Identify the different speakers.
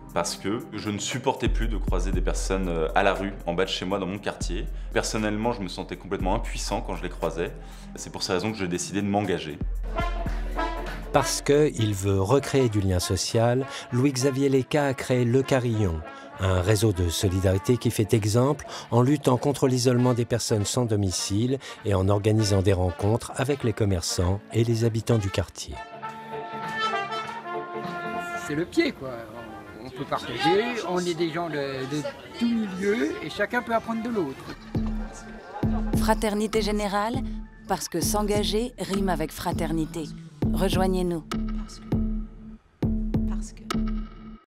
Speaker 1: parce que je ne supportais plus de croiser des personnes à la rue, en bas de chez moi, dans mon quartier. Personnellement, je me sentais complètement impuissant quand je les croisais. C'est pour ces raisons que j'ai décidé de m'engager.
Speaker 2: Parce qu'il veut recréer du lien social, Louis-Xavier Léca a créé Le Carillon, un réseau de solidarité qui fait exemple en luttant contre l'isolement des personnes sans domicile et en organisant des rencontres avec les commerçants et les habitants du quartier.
Speaker 3: C'est le pied, quoi. On peut partager, on est des gens de tout milieu et chacun peut apprendre de l'autre.
Speaker 4: Fraternité générale, parce que s'engager rime avec fraternité. Rejoignez-nous.